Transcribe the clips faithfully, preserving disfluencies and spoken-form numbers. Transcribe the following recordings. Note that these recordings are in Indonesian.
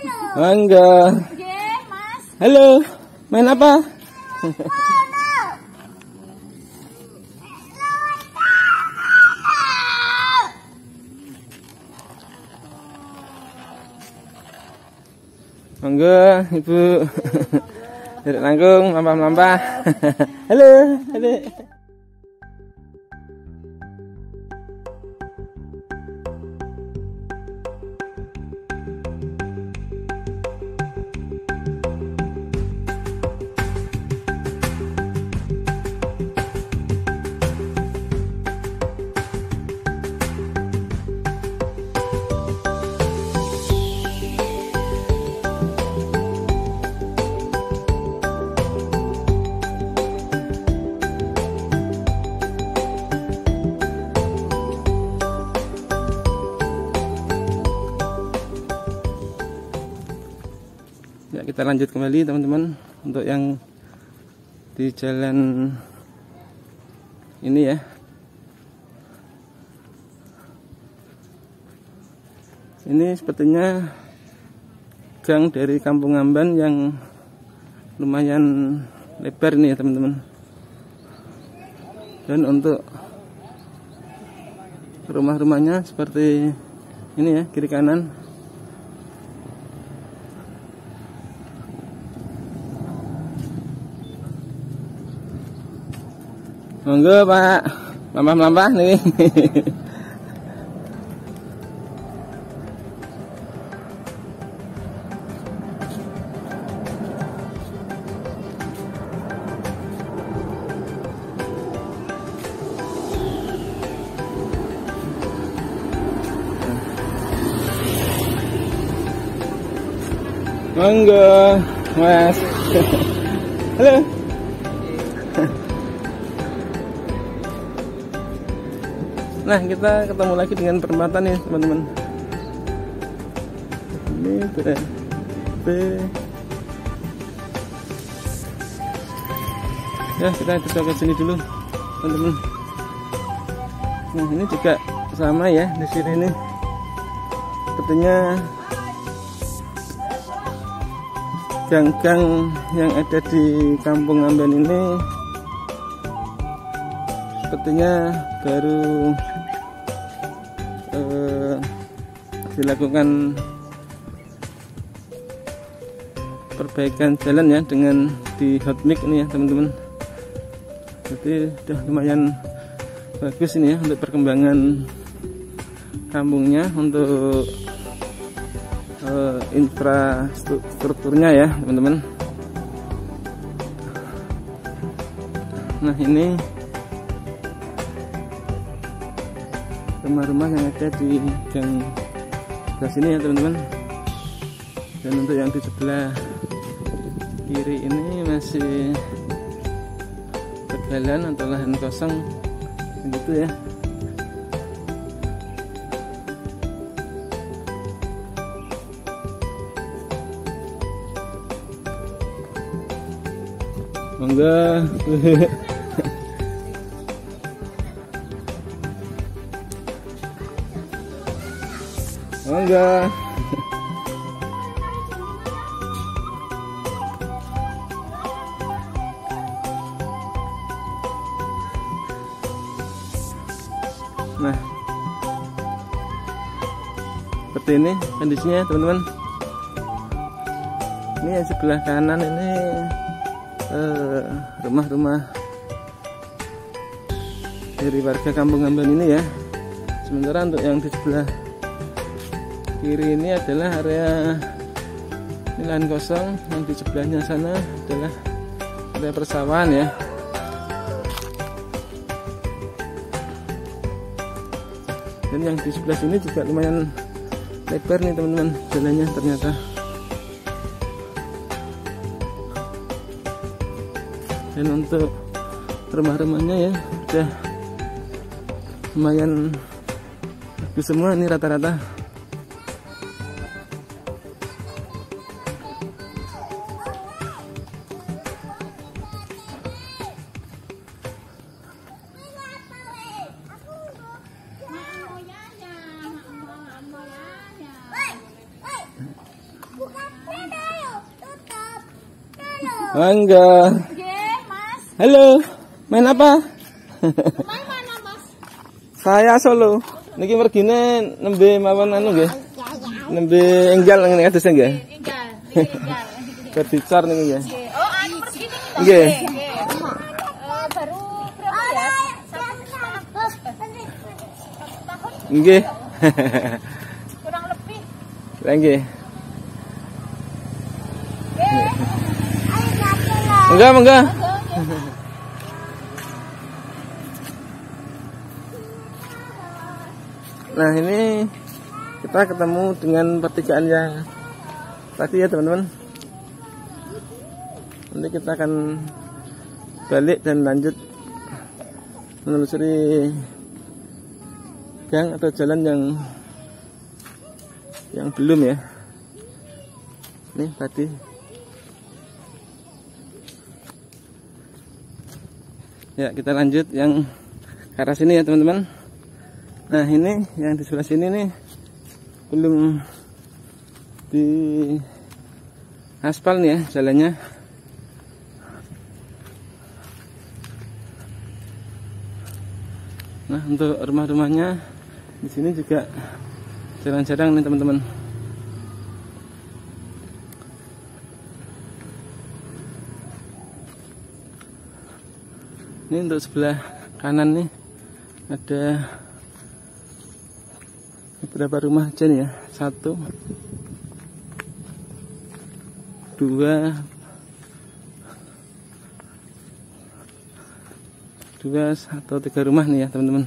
Mangga. Halo, main apa? Mangga, Ibu. Duduk nanggung, lampah-lampah. Halo, Adik. Ya, kita lanjut kembali teman-teman untuk yang di jalan ini ya. Ini sepertinya gang dari Kampung Amban yang lumayan lebar nih ya teman-teman. Dan untuk rumah-rumahnya seperti ini ya, kiri kanan. Monggo Pak, lampah-lampah nih. Monggo, Mas. Halo. Nah, kita ketemu lagi dengan perempatan ya teman-teman. Ini berapa? Ya, kita coba ke sini dulu teman-teman. Nah, ini juga sama ya di sini ini. Sepertinya gang-gang yang ada di Kampung Amban ini sepertinya baru eh, dilakukan perbaikan jalan ya dengan di hot mix ini ya teman-teman. Jadi sudah lumayan bagus ini ya untuk perkembangan kampungnya, untuk eh, infrastrukturnya ya teman-teman. Nah, ini rumah-rumah yang ada di gang sebelah sini ya teman-teman. Dan untuk yang di sebelah kiri ini masih berjalan atau lahan kosong begitu ya. Monggo. Mangga. Nah, seperti ini kondisinya teman-teman. Ini yang sebelah kanan ini rumah-rumah eh, dari warga Kampung Amban ini ya. Sementara untuk yang di sebelah kiri ini adalah area lahan kosong, yang di sebelahnya sana adalah area persawahan ya. Dan yang di sebelah sini juga lumayan lebar nih teman-teman jalannya ternyata. Dan untuk rumah-rumahnya ya udah lumayan bagus semua ini rata-rata. Bukan Mangga. Halo, main apa? Main mana, Mas? Saya Solo. Niki mergine nembe mawon anu nggih. Nembe enggal ngene kados nggih. Enggal, enggal. Berdicor niki nggih. Oh, anu pergi nih. Nggih. Baru berapa ya? Nggih. Kurang lebih. Nggih. Enggak, enggak. Nah, ini kita ketemu dengan pertigaan yang tadi ya teman-teman. Nanti kita akan balik dan lanjut menelusuri gang atau jalan yang yang belum ya. Nih tadi. Ya, kita lanjut yang ke arah sini ya teman-teman. Nah, ini yang di sebelah sini nih belum di aspal nih ya jalannya. Nah, untuk rumah-rumahnya di sini juga jarang-jarang nih teman-teman. Ini untuk sebelah kanan nih ada beberapa rumah aja nih ya. Satu, dua, dua atau tiga rumah nih ya teman-teman.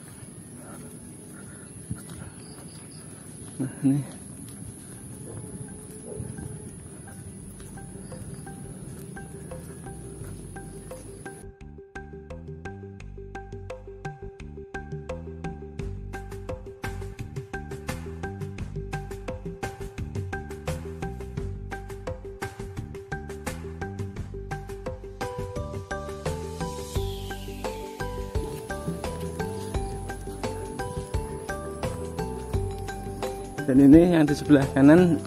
Nah, ini dan ini yang di sebelah kanan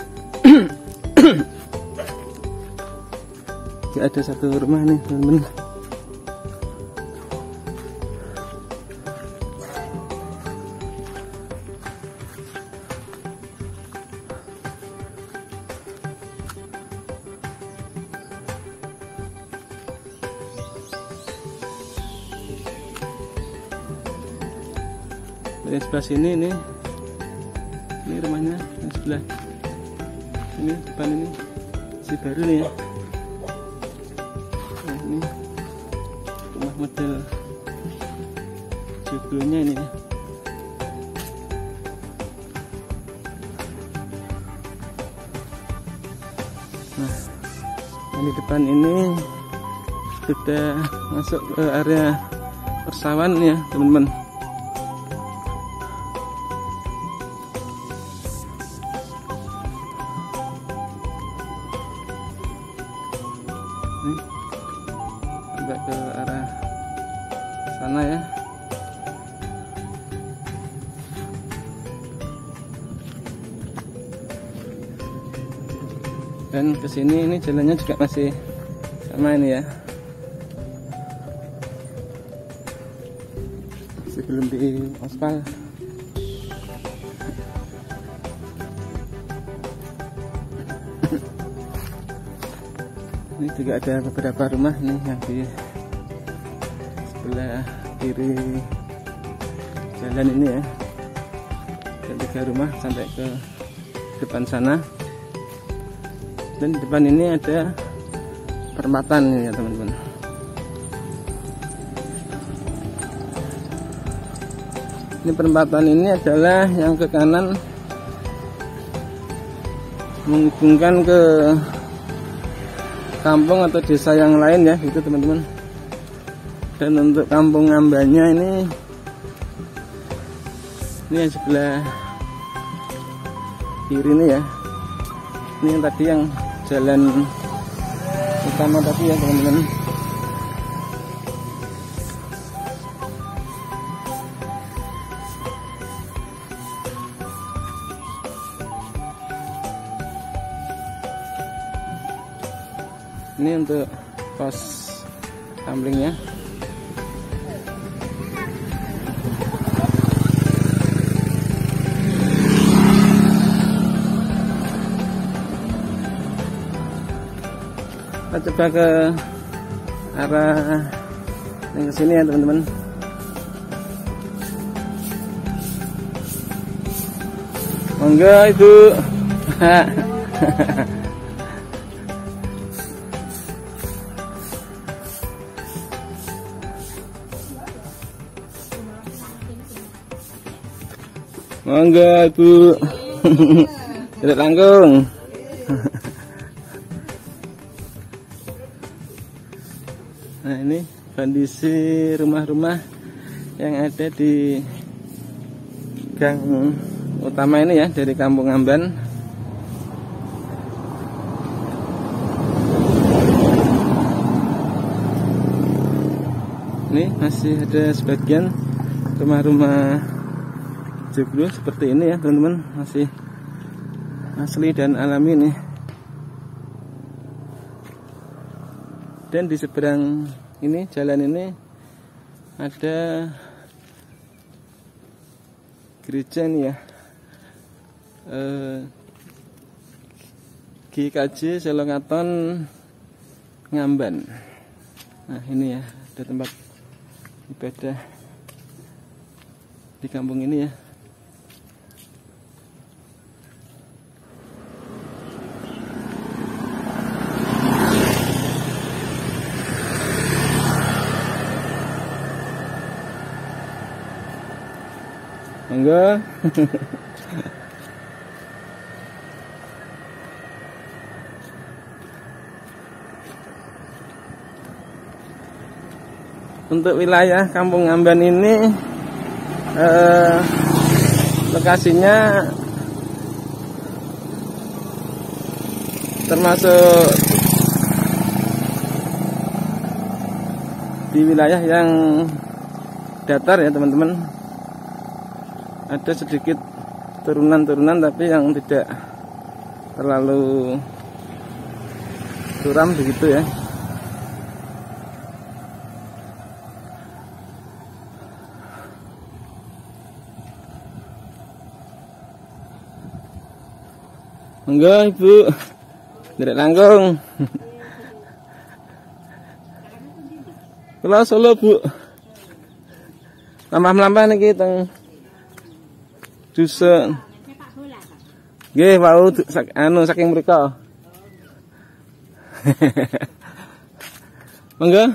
ada satu rumah nih teman-teman. Dari sebelah sini nih, ini rumahnya yang sebelah ini depan ini si baru nih ya. Nah, ini rumah model joglonya ini ya. Nah, yang di depan ini sudah masuk ke area persawahan ya teman-teman. Ini agak ke arah sana ya. Dan kesini ini jalannya juga masih sama ini ya, masih belum di aspal. Ini juga ada beberapa rumah nih yang di sebelah kiri jalan ini ya. Ada tiga rumah sampai ke depan sana. Dan di depan ini ada perempatan nih ya teman-teman. Ini perempatan ini adalah yang ke kanan menghubungkan ke kampung atau desa yang lain ya gitu teman-teman. Dan untuk kampung Ngambanya ini ini yang sebelah kiri ini ya. Ini yang tadi yang jalan utama tadi ya teman-teman. Ini untuk pos kamplingnya. Kita coba ke arah yang kesini ya teman-teman. Monggo Ibu. Monggo Ibu. Tidak tanggung. Nah, ini kondisi rumah-rumah yang ada di gang utama ini ya, dari Kampung Amban. Ini masih ada sebagian rumah-rumah joglo seperti ini ya teman-teman, masih asli dan alami nih. Dan di seberang ini jalan ini ada gereja nih ya, eh, G K J Selongaton Ngamban. Nah ini ya, ada tempat ibadah di kampung ini ya. Enggak. Untuk wilayah Kampung Amban ini eh, lokasinya termasuk di wilayah yang datar ya teman-teman. Ada sedikit turunan-turunan tapi yang tidak terlalu curam begitu ya. Enggak Ibu, tidak tanggung. Kalau Solo Bu, tambah-tambah nih teng dusun. Nggih, wau anu saking mriko. Monggo.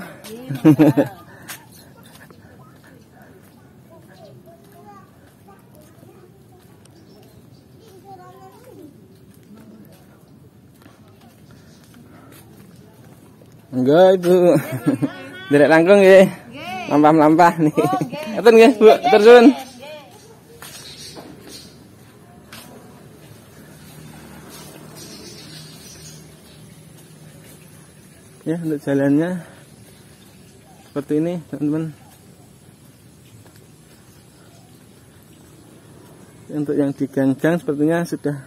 Enggak Ibu. Derek langkung nggih. Lampah-lampah nih. Ngoten nggih Bu, tersun. Ya, untuk jalannya seperti ini teman-teman. Untuk yang di gang-gang sepertinya sudah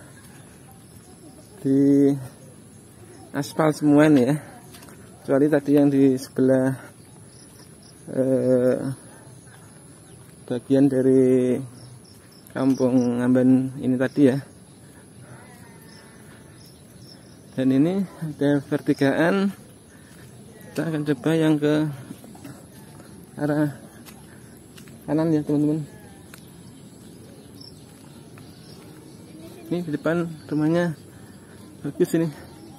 di aspal semua nih ya, kecuali tadi yang di sebelah eh, bagian dari Kampung Amban ini tadi ya. Dan ini ada pertigaan. Kita akan coba yang ke arah kanan ya teman-teman. Ini di depan rumahnya bagus ini.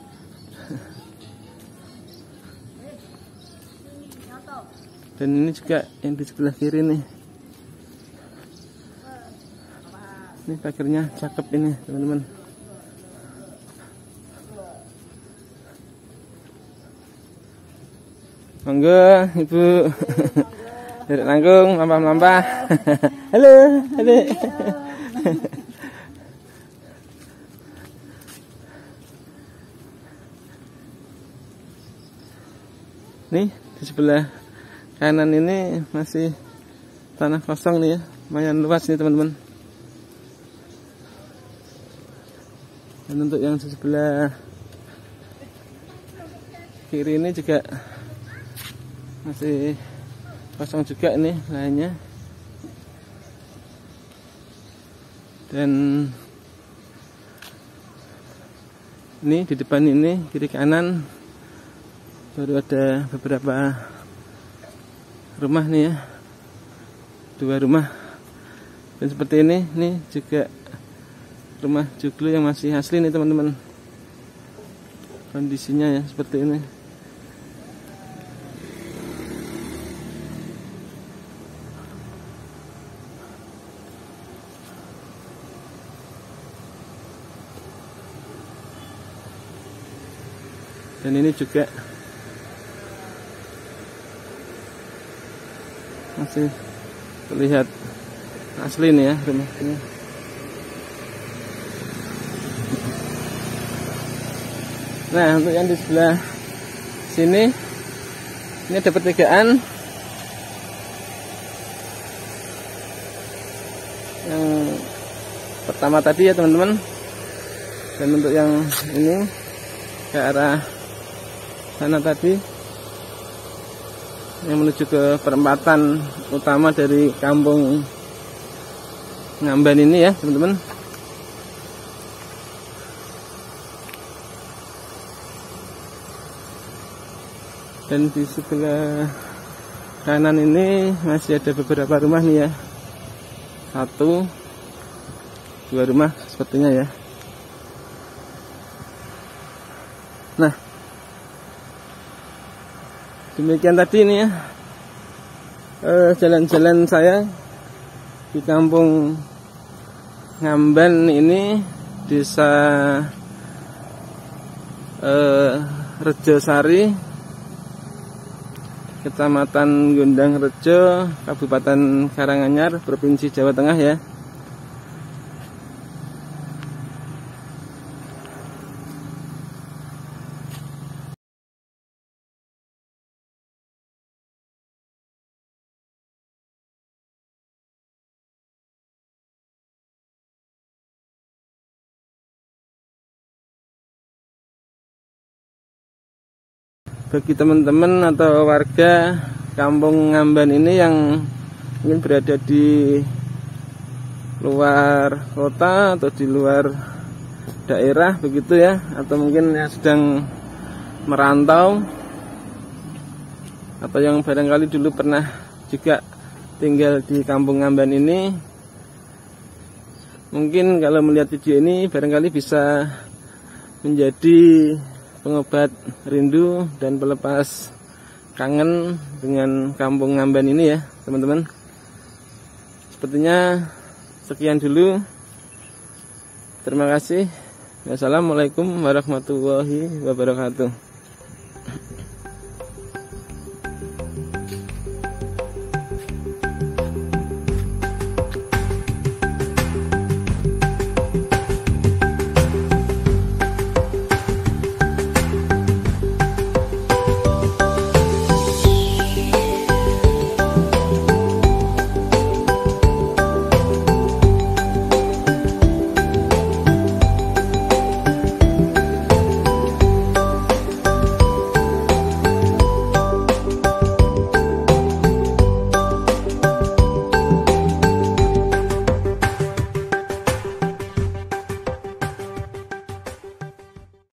Dan ini juga yang di sebelah kiri nih. Ini pagarnya cakep ini teman-teman. Monggo Ibu. Dari langkung lampah-lampah. Halo, halo. Nih di sebelah kanan ini masih tanah kosong nih ya, lumayan luas nih teman-teman. Dan untuk yang di sebelah kiri ini juga masih kosong juga nih lahannya. Dan ini di depan ini kiri kanan baru ada beberapa rumah nih ya, dua rumah. Dan seperti ini, ini juga rumah joglo yang masih asli nih teman-teman. Kondisinya ya seperti ini. Dan ini juga masih terlihat asli nih ya rumah ini. Nah, untuk yang di sebelah sini ini ada pertigaan yang pertama tadi ya teman-teman. Dan untuk yang ini ke arah sana tadi yang menuju ke perempatan utama dari kampung Ngamban ini ya teman-teman. Dan di sebelah kanan ini masih ada beberapa rumah nih ya, satu dua rumah sepertinya ya. Nah, demikian tadi nih ya jalan-jalan eh, saya di kampung Ngamban ini, desa eh, Rejosari, Kecamatan Gondang Rejo, Kabupaten Karanganyar, Provinsi Jawa Tengah ya. Bagi teman-teman atau warga kampung Ngamban ini yang ingin berada di luar kota atau di luar daerah begitu ya, atau mungkin yang sedang merantau, atau yang barangkali dulu pernah juga tinggal di kampung Ngamban ini, mungkin kalau melihat video ini barangkali bisa menjadi pengobat rindu dan pelepas kangen dengan kampung Ngamban ini ya teman-teman. Sepertinya sekian dulu. Terima kasih. Wassalamualaikum warahmatullahi wabarakatuh.